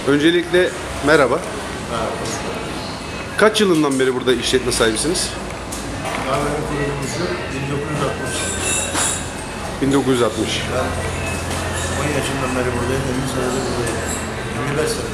Öncelikle merhaba. Merhaba. Kaç yılından beri burada işletme sahibisiniz? Kahvenin kuruluşu 1960. 1960. Ben 10 yaşından beri buradayım, 50 senedir buradayım. 25 sene.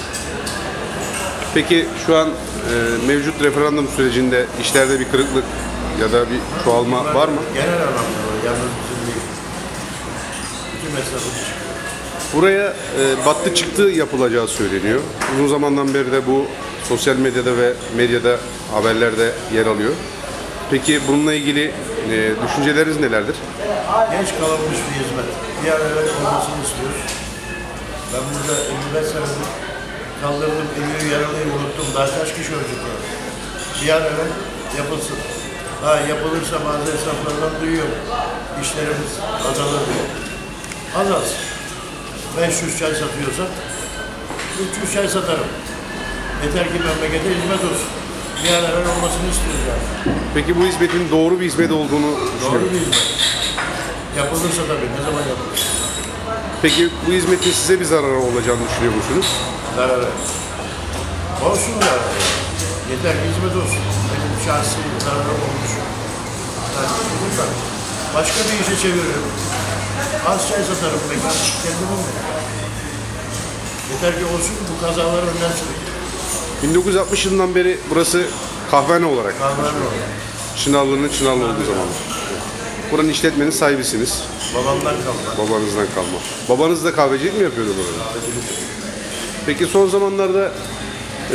Peki şu an mevcut referandum sürecinde işlerde bir kırıklık ya da bir çoğalma var mı? Genel anlamda var, yalnız bizim değil. Bütün esnafın çıkıyor. Buraya battı çıktı yapılacağı söyleniyor. Uzun zamandan beri de bu sosyal medyada ve medyada haberlerde yer alıyor. Peki bununla ilgili düşünceleriniz nelerdir? Genç kalınmış bir hizmet. Bir an evvel olmasını istiyoruz. Ben burada 55 senedir kaldırdım, ölüyü yaralıyı unuttum. Daha kaç kişi ölecek yani? Bir an evvel yapılsın. Yapılırsa bazı esnaflardan duyuyorum. İşlerimiz azalır diye. Azalsın. 500 çay satıyorsa 300 çay satarım. Yeter ki memlekete hizmet olsun. Bir an evvel olmasını istiyoruz yani. Peki bu hizmetin doğru bir hizmet olduğunu Doğru düşünüyorum. bir hizmet. Yapılırsa tabii. Ne zaman yapılır? Peki bu hizmetin size bir zararı olacağını düşünüyor musunuz? Zararı. Olsun zararı. Yeter ki hizmet olsun. Benim şahsi zararım olmuş. Yani buradan başka bir işe çeviririm. Az çay satarım mekan. Kendimin de. Yeter ki olsun bu kazalar önlensin. 1960 yılından beri burası kahvehane olarak. Kahveler var. Çınarlı'nın Çınarlı olduğu zaman. Buranın işletmenin sahibisiniz. Babamdan kalma. Babanızdan kalma. Babanız da kahvecilik mi yapıyordu burada? Peki son zamanlarda